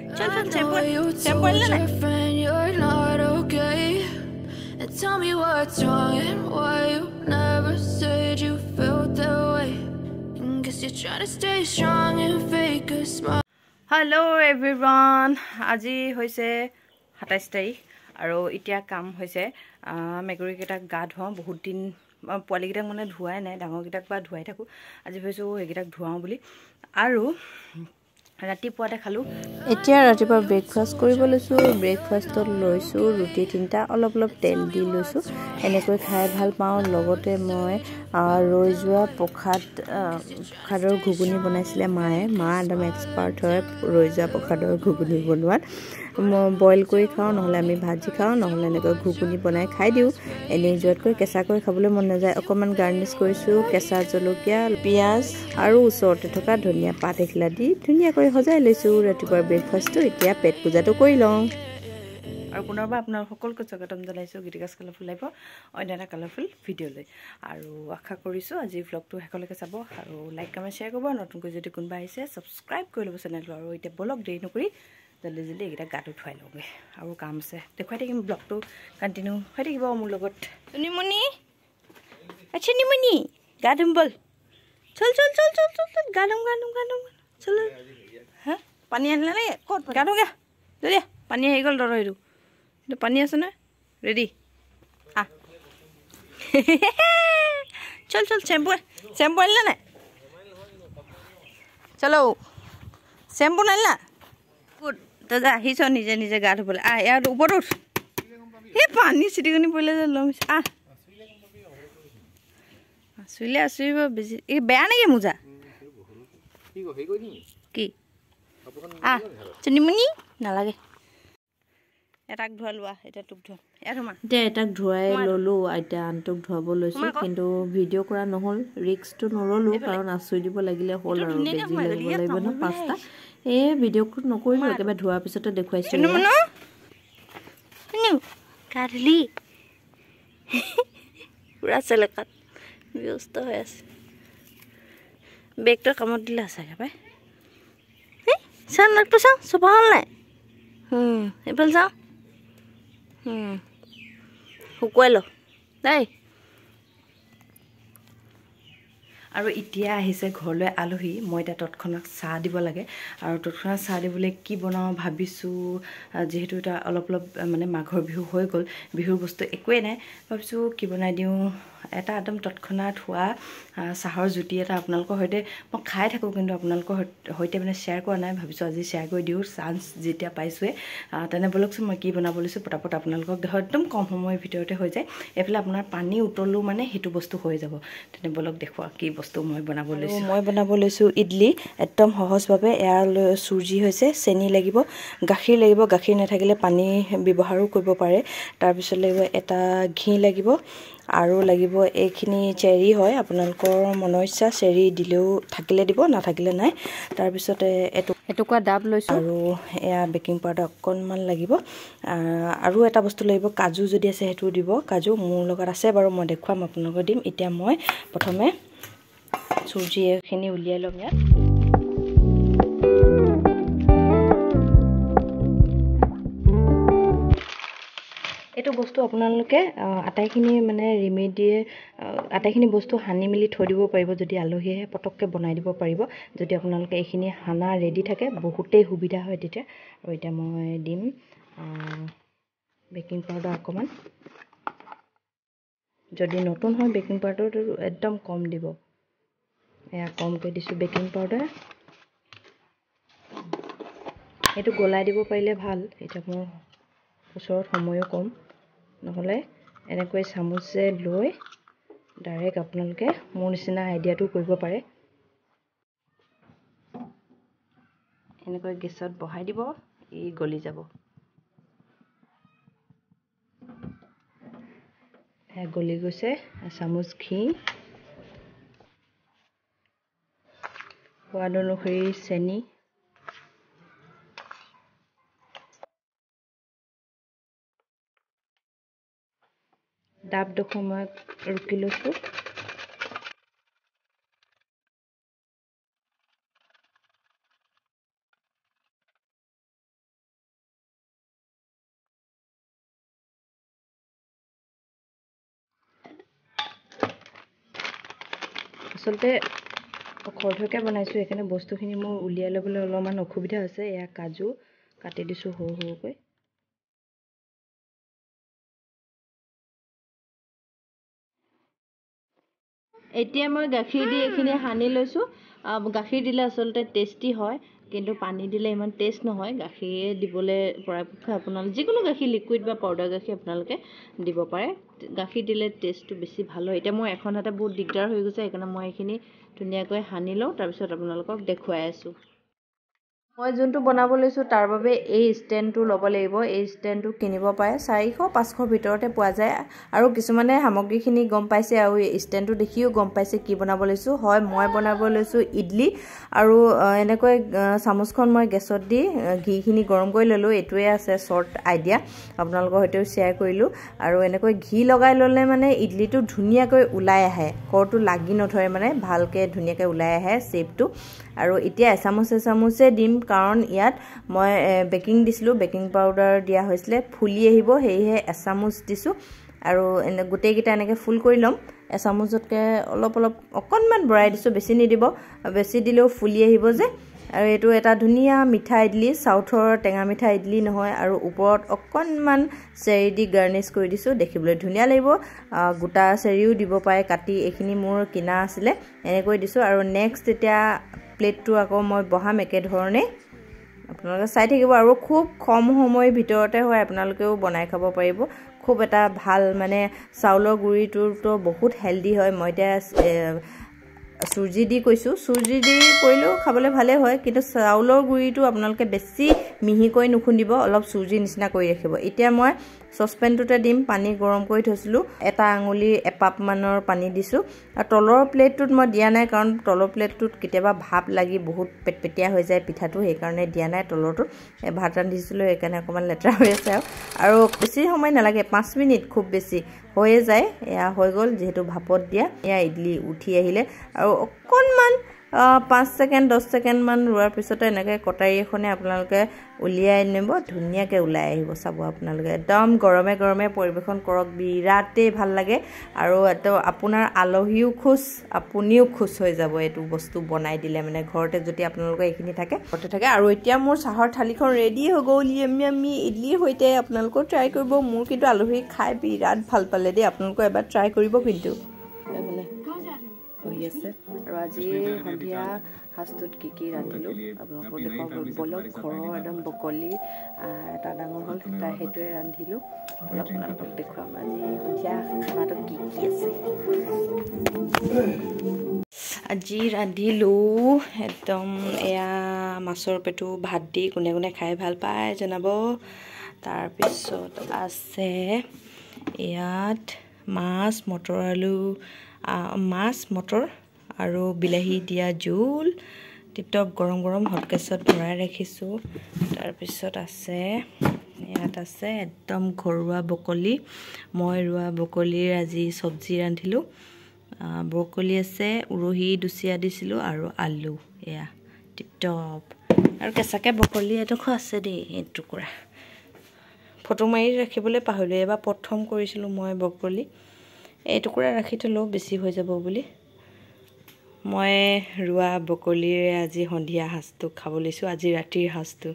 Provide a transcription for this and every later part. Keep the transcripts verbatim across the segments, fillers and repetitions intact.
चल चल चैम्पू चैम्पू ले ना you're not okay. And tell me what's wrong and why you never said you felt that way. And guess you're trying to stay strong and fake a smile. Hello everyone. আজি হৈছে সাতাইশ তাৰিখ আৰু এতিয়া কাম হৈছে মেকুৰী কেইটাক গা ধুৱাও বহুত দিন পোৱালি কেইটাক মানে ধুৱাই নাই ডাঙৰ কেইটাক বা ধুৱাই থাকো আজি ভাবিছো এইকেইটাক ধুৱাও বুলি আৰু ৰাতিপুৱাতে খালো এতিয়া ৰাতিপুৱা ব্ৰেকফাষ্ট কৰিব লৈছো ব্ৰেকফাষ্টত লৈছো ৰুটি তিনটা অলপ অলপ তেল দি লৈছো এনেকৈ খাই ভাল পাওঁ লগতে মই ৰৈ যোৱা প্ৰসাদ প্ৰসাদৰ ঘুগুনি বনাইছিলে মায়ে মা একদম এক্সপাৰ্ট হয় ৰৈ যোৱা প্ৰসাদৰ ঘুগুনি বনোৱাত বইল কৰি খাওঁ নহলে আমি ভাজি খাওঁ নহলে এনেকৈ ঘুগুনি বনাই খাই দিওঁ এনে যোৱাতকৈ কেঁচাকৈ খাবলৈ মন নাযায় অকমান গাৰ্নিশ কৰিছো কেঁচা জলকীয়া পিয়াজ আৰু ওচৰতে থকা ধনিয়া পাত এখিলা দি ধুনীয়াকৈ সজাই লৈছো ৰাতিপুৱাৰ ব্ৰেকফাষ্টটো এতিয়া পেট পূজাটো কৰি লওঁ আৰু পুনৰবাৰ আপোনাৰ সকলোকে স্বাগতম জনাইছো গীতিকাছ কালাৰফুল লাইভ অন্য এটা কালাৰফুল ভিডিঅ' লৈ আৰু আশা কৰিছো আজি ব্লগটো শেষলৈকে চাব আৰু লাইক কমেণ্ট শ্বেয়াৰ কৰিব নতুনকৈ যদি কোনোবা আহিছে ছাবস্ক্ৰাইব কৰি ল'ব চেনেলটো আৰু এতিয়া ব্লগ দেৰি নকৰি জলদি জলদি এইকেইটা গাটো ধুৱাই লওঁগৈ আৰু কাম আছে দেখুৱাই থাকিম ব্লগটো কণ্টিনিউ হৈ থাকিব মোৰ লগত নিমনি আচ্ছা নিমনি গা ধুম বল চল চল চল চল চল চল গা ধুম গা ধুম গা ধুম চল হা পানী আনিলা নে ক'ত গা ধুম গা দেই পানী আহি গ'ল দৰ এইটো কিন্তু পানী আছে নে ৰেডি আহ চল চল চেম্পু চেম্পু আনিলা নাই চলো চেম্পু নানিলা গুড দাদা আহিছ নিজে নিজে গা ধুবলৈ আহ ইয়াৰ ওপৰত উঠ এই পানী চিটিকনি পৰিলে যে ল'ম আহ চুইলে আচুৰিব বেছি এই বেয়া নেকি মোজা কি আহ চুনিমুনি নালাগে এটাক ধোৱা লোৱা এতিয়া তোক ধোৱা এতিয়া এটাক ধুৱাই ললো এতিয়া আনটোক ধুৱাব লৈছো কিন্তু ভিডিঅ' কৰা নহ'ল ৰিক্সটো নললো কাৰণ আচুৰি দিব লাগিলে হ'ল আৰু বেজি লাগিব লাগিব ন পাঁচটা এই ভিডিঅ'টো নকৰিলো একেবাৰে ধোৱাৰ পিছতে দেখুৱাইছো কাঢ়লি পুৰা চেলেকাত ব্যস্ত হৈ আছে বেগটোৰ কামত দিলে চাগে পাই চাওঁ নাকটো চাওঁ চফা হ'ল নাই এইফালে চাওঁ শুকুৱাই ল দেই আৰু এতিয়া আহিছে ঘৰলৈ আলহী মই এতিয়া তৎক্ষণাত চাহ দিব লাগে আৰু তৎক্ষণাত চাহ দিবলৈ কি বনাওঁ ভাবিছোঁ যিহেতু এটা অলপ অলপ মানে মাঘৰ বিহু হৈ গ'ল বিহুৰ বস্তু একোৱেই নাই ভাবিছোঁ কি বনাই দিওঁ এটা একদম তৎক্ষণাত হোৱা চাহৰ জুতি এটা আপোনালোকৰ সৈতে মই খাই থাকোঁ কিন্তু আপোনালোকৰ সৈতে মানে শ্বেয়াৰ কৰা নাই ভাবিছোঁ আজি শ্বেয়াৰ কৰি দিওঁ চান্স যেতিয়া পাইছোঁৱে তেনে ব'লকচোন মই কি বনাব লৈছোঁ পটাপট আপোনালোকক দেখুৱাই একদম কম সময়ৰ ভিতৰতে হৈ যায় এইফালে আপোনাৰ পানী উতলো মানে সেইটো বস্তু হৈ যাব তেনে ব'লক দেখুওৱা কি বস্তু মই বনাব লৈছোঁ মই বনাব লৈছোঁ ইডলি একদম সহজভাৱে এয়া চুজি হৈছে চেনি লাগিব গাখীৰ লাগিব গাখীৰ নাথাকিলে পানী ব্যৱহাৰো কৰিব পাৰে তাৰপিছত লাগিব এটা ঘি লাগিব আৰু লাগিব এইখিনি চেৰি হয় আপোনালোকৰ মনৰ ইচ্ছা চেৰি দিলেও থাকিলে দিব নাথাকিলে নাই তাৰপিছতে এটু এটুকুৰা ডাব লৈছোঁ আৰু এয়া বেকিং পাউডাৰ অকণমান লাগিব আৰু এটা বস্তু লাগিব কাজু যদি আছে সেইটো দিব কাজু মোৰ লগত আছে বাৰু মই দেখুৱাম আপোনালোকক দিম এতিয়া মই প্ৰথমে চুজি এখিনি উলিয়াই ল'ম ইয়াত এইটো বস্তু আপোনালোকে আটাইখিনি মানে ৰেমেডিয়ে আটাইখিনি বস্তু সানি মেলি থৈ দিব পাৰিব যদি আলহী আহে পটককৈ বনাই দিব পাৰিব যদি আপোনালোকে এইখিনি সানা ৰেডি থাকে বহুতেই সুবিধা হয় তেতিয়া আৰু এতিয়া মই দিম বেকিং পাউডাৰ অকণমান যদি নতুন হয় বেকিং পাউডাৰটো একদম কম দিব এয়া কমকৈ দিছোঁ বেকিং পাউডাৰ এইটো গলাই দিব পাৰিলে ভাল এতিয়া মোৰ ওচৰত সময়ো কম নহ'লে এনেকৈ চামুচে লৈ ডাইৰেক্ট আপোনালোকে মোৰ নিচিনা আইডিয়াটো কৰিব পাৰে এনেকৈ গেছত বহাই দিব ই গলি যাব গলি গৈছে চামুচ ঘি সোৱাদ অনুসৰি চেনি ডাব ডোখৰ মই ৰুকি লৈছোঁ আচলতে খৰধৰকৈ বনাইছোঁ সেইকাৰণে বস্তুখিনি মোৰ উলিয়াই ল'বলৈ অলপমান অসুবিধা হৈছে। এয়া কাজু কাটি দিছোঁ সৰু সৰুকৈ। এতিয়া মই গাখীৰ দি এইখিনি সানি লৈছোঁ। গাখীৰ দিলে আচলতে টেষ্টি হয়, কিন্তু পানী দিলে ইমান টেষ্ট নহয়। গাখীৰ দিবলৈ পৰাপক্ষত আপোনালোকে যিকোনো গাখীৰ লিকুইড বা পাউডাৰ গাখীৰ আপোনালোকে দিব পাৰে। গাখীৰ দিলে টেষ্টটো বেছি ভাল হয়। এতিয়া মই এখন হাতে বহুত দিগদাৰ হৈ গৈছে, সেইকাৰণে মই এইখিনি ধুনীয়াকৈ সানি লওঁ, তাৰপিছত আপোনালোকক দেখুৱাই আছোঁ। মই যোনটো বনাব লৈছোঁ তাৰ বাবে এই ষ্টেণ্ডটো ল'ব লাগিব। এই ষ্টেণ্ডটো কিনিব পাৰে, চাৰিশ পাঁচশৰ ভিতৰতে পোৱা যায়। আৰু কিছুমানে সামগ্ৰীখিনি গম পাইছে আৰু ষ্টেণ্ডটো দেখিও গম পাইছে কি বনাব লৈছোঁ। হয়, মই বনাব লৈছোঁ ইডলি। আৰু এনেকৈ চামুচখন মই গেছত দি ঘিখিনি গৰম কৰি ল'লোঁ। এইটোৱে আছে শ্বৰ্ট আইডিয়া, আপোনালোকৰ সৈতেও শ্বেয়াৰ কৰিলোঁ। আৰু এনেকৈ ঘি লগাই ল'লে মানে ইডলিটো ধুনীয়াকৈ ওলাই আহে, কৰটো লাগি নধৰে, মানে ভালকৈ ধুনীয়াকৈ ওলাই আহে শ্বেপটো। আৰু এতিয়া এচামুচ এচামুচে দিম, কাৰণ ইয়াত মই বেকিং দিছিলোঁ, বেকিং পাউডাৰ দিয়া হৈছিলে, ফুলি আহিব, সেয়েহে এচামুচ দিছোঁ। আৰু এনে গোটেইকেইটা এনেকৈ ফুল কৰি ল'ম। এচামুচতকৈ অলপ অলপ অকণমান বঢ়াই দিছোঁ, বেছি নিদিব, বেছি দিলেও ফুলি আহিব যে। আৰু এইটো এটা ধুনীয়া মিঠা ইডলি, চাউথৰ টেঙা মিঠা ইডলি নহয়। আৰু ওপৰত অকণমান চেৰি দি গাৰ্নিছ কৰি দিছোঁ, দেখিবলৈ ধুনীয়া লাগিব। গোটা চেৰিও দিব পাৰে কাটি, এইখিনি মোৰ কিনা আছিলে, এনেকৈ দিছোঁ। আৰু নেক্সট এতিয়া প্লেটটো আকৌ মই বহাম একেধৰণে, আপোনালোকে চাই থাকিব। আৰু খুব কম সময়ৰ ভিতৰতে হয়, আপোনালোকেও বনাই খাব পাৰিব। খুব এটা ভাল, মানে চাউলৰ গুড়িটোতো বহুত হেল্ডি হয়। মই এতিয়া চুজি দি কৈছোঁ, চুজি দি কৰিলেও খাবলৈ ভালেই হয়, কিন্তু চাউলৰ গুড়িটো আপোনালোকে বেছি মিহিকৈ নুখুন্দিব, অলপ চুজি নিচিনা কৰি ৰাখিব। এতিয়া মই চচপেনটোতে দিম, পানী গৰম কৰি থৈছিলোঁ, এটা আঙুলি এপাপমানৰ পানী দিছোঁ। আৰু তলৰ প্লেটটোত মই দিয়া নাই, কাৰণ তলৰ প্লেটটোত কেতিয়াবা ভাপ লাগি বহুত পেটপেটীয়া হৈ যায় পিঠাটো, সেইকাৰণে দিয়া নাই তলৰটোত। ভাত ৰান্ধিছিলোঁ সেইকাৰণে অকণমান লেতেৰা হৈ আছে। আৰু আৰু বেছি সময় নালাগে, পাঁচ মিনিট খুব বেছি হৈয়ে যায়। এয়া হৈ গ'ল, যিহেতু ভাপত দিয়া। এয়া ইডলি উঠি আহিলে, আৰু অকণমান পাঁচ ছেকেণ্ড দহ ছেকেণ্ডমান ৰোৱাৰ পিছতে এনেকৈ কটাৰী এখনে আপোনালোকে উলিয়াই নিব, ধুনীয়াকৈ ওলাই আহিব। চাব আপোনালোকে, একদম গৰমে গৰমে পৰিৱেশন কৰক, বিৰাটেই ভাল লাগে। আৰু এইটো আপোনাৰ আলহীও খুচ, আপুনিও খুচ হৈ যাব এইটো বস্তু বনাই দিলে, মানে ঘৰতে যদি আপোনালোকৰ এইখিনি থাকে ঘৰতে থাকে। আৰু এতিয়া মোৰ চাহৰ থালিখন ৰেডি হৈ গ'ল, য়েমি য়েমি ইডলিৰ সৈতে। আপোনালোকেও ট্ৰাই কৰিব। মোৰ কিন্তু আলহী খাই বিৰাট ভাল পালে দেই, আপোনালোকেও এবাৰ ট্ৰাই কৰিব কিন্তু। বহি আছে। আৰু আজি সন্ধিয়া সাজটোত কি কি ৰান্ধিলোঁ আপোনালোকক দেখুৱাব। বলক, ঘৰৰ একদম বকলি এটা ডাঙৰ হ'ল, তাৰ সেইটোৱে ৰান্ধিলোঁ। বলক আপোনালোকক দেখুৱাম আজি সন্ধিয়া খানাটোত কি কি আছে। আজি ৰান্ধিলোঁ একদম এয়া মাছৰ পেটু ভাত দি, কোনে কোনে খাই ভাল পায় জনাব। তাৰপিছত আছে ইয়াত মাছ, মটৰ আলু, মাছ মটৰ আৰু বিলাহী দিয়া জোল, টিপটপ গৰম গৰম হটকেছত ভৰাই ৰাখিছোঁ। তাৰপিছত আছে ইয়াত আছে একদম ঘৰুৱা বকলি, মই ৰোৱা বকলিৰ আজি চব্জি ৰান্ধিলোঁ। ব্ৰকলি আছে, উৰহি দুচিয়া দিছিলোঁ, আৰু আলু, এয়া টিপটপ। আৰু কেঁচাকৈ বকলি এডোখৰ আছে দেই, এটুকুৰা ফটো মাৰি ৰাখিবলৈ পাহৰিলোঁ। এবাৰ প্ৰথম কৰিছিলোঁ মই বকলি, এইটুকুৰা ৰাখি থ'লেও বেছি হৈ যাব বুলি। মই ৰোৱা বকলিৰে আজি সন্ধিয়া সাজটো খাব লৈছোঁ, আজি ৰাতিৰ সাজটো।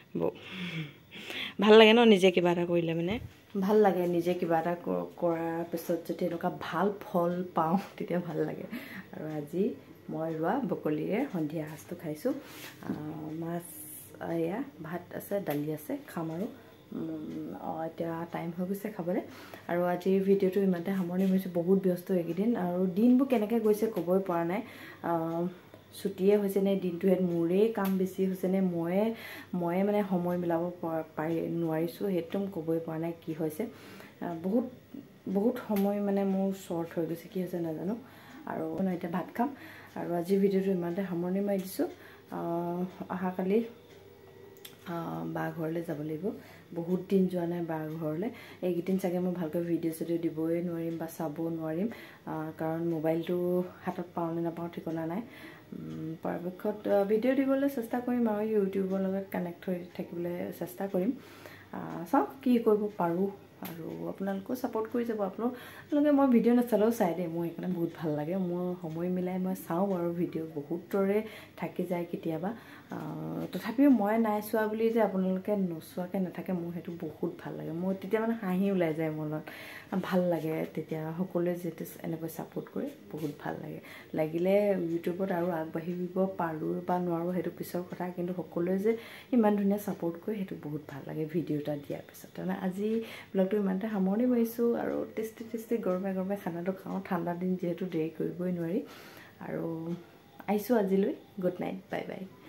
ভাল লাগে ন, নিজে কিবা এটা কৰিলে মানে ভাল লাগে। নিজে কিবা এটা কৰাৰ পিছত যদি এনেকুৱা ভাল ফল পাওঁ তেতিয়া ভাল লাগে। আৰু আজি মই ৰোৱা বকলিৰে সন্ধিয়া সাজটো খাইছোঁ। মাছ, এয়া ভাত আছে, দালি আছে, খাম। আৰু এতিয়া টাইম হৈ গৈছে খাবলৈ। আৰু আজিৰ ভিডিঅ'টো ইমানতে সামৰণি মাৰিছোঁ। বহুত ব্যস্ত এইকেইদিন, আৰু দিনবোৰ কেনেকৈ গৈছে ক'বই পৰা নাই। ছুটিয়ে হৈছে নে, দিনটোহে মোৰেই কাম বেছি হৈছে নে, ময়ে ময়ে মানে সময় মিলাব পাৰি নোৱাৰিছোঁ, সেইটো ক'বই পৰা নাই কি হৈছে। বহুত বহুত সময় মানে মোৰ শ্বৰ্ট হৈ গৈছে, কি হৈছে নাজানো। আৰু এতিয়া ভাত খাম। আৰু আজিৰ ভিডিঅ'টো ইমানতে সামৰণি মাৰি দিছোঁ। অহাকালি বা ঘৰলৈ যাব লাগিব, বহুত দিন যোৱা নাই বা ঘৰলৈ। এইকেইদিন চাগে মই ভালকৈ ভিডিঅ' চিডিঅ' দিবই নোৱাৰিম বা চাব নোৱাৰিম, কাৰণ মোবাইলটো হাতত পাওঁ নে নাপাওঁ ঠিকনা নাই। পৰাপক্ষত ভিডিঅ' দিবলৈ চেষ্টা কৰিম, আৰু ইউটিউবৰ লগত কানেক্ট হৈ থাকিবলৈ চেষ্টা কৰিম। চাওক কি কৰিব পাৰোঁ আৰু আপোনালোকেও ছাপোৰ্ট কৰি যাব আপোনালোকে মই ভিডিঅ' নাচালেও চাই দেই মোৰ সেইকাৰণে বহুত ভাল লাগে মোৰ সময় মিলাই মই চাওঁ বাৰু ভিডিঅ' বহুতৰে থাকি যায় কেতিয়াবা তথাপিও মই নাই চোৱা বুলি যে আপোনালোকে নোচোৱাকৈ নাথাকে মোৰ সেইটো বহুত ভাল লাগে মোৰ তেতিয়া মানে হাঁহি ওলাই যায় মনত ভাল লাগে তেতিয়া সকলোৱে যেতিয়া এনেকৈ ছাপোৰ্ট কৰে বহুত ভাল লাগে লাগিলে ইউটিউবত আৰু আগবাঢ়িব পাৰোঁ বা নোৱাৰোঁ সেইটো পিছৰ কথা কিন্তু সকলোৱে যে ইমান ধুনীয়া ছাপোৰ্ট কৰে সেইটো বহুত ভাল লাগে ভিডিঅ' এটা দিয়াৰ পিছত তাৰমানে আজি ব্লগটো ইমানতে সামৰণি মাৰিছোঁ আৰু টেষ্টি টেষ্টি গৰমে গৰমে খানাটো খাওঁ ঠাণ্ডা দিন যিহেতু দেৰি কৰিবই নোৱাৰি আৰু আহিছোঁ আজিলৈ গুড নাইট বাই বাই